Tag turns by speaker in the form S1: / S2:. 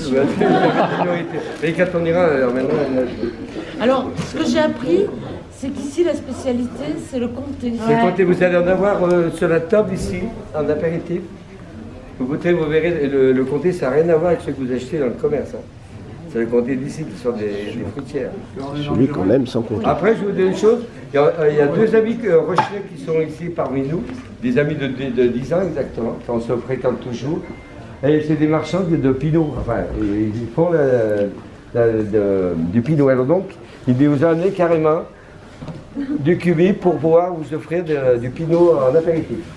S1: Et quand on ira, alors maintenant...
S2: Alors, ce que j'ai appris, c'est qu'ici, la spécialité, c'est le comté.
S1: C'est le comté, vous allez en avoir sur la table ici, en apéritif. Vous goûterez, vous verrez, le comté, ça n'a rien à voir avec ce que vous achetez dans le commerce. Hein. C'est le comté d'ici qui sont des fruitières.
S3: Celui qu'on aime sans compter.
S1: Après, je vous dis une chose, il y a deux amis Rochelais qui sont ici parmi nous, des amis de 10 ans exactement, qu'on se fréquente toujours. Et c'est des marchands de pinot, enfin, ils font du pinot. Alors donc, ils vous amener carrément du cubi pour pouvoir vous offrir du pinot en apéritif.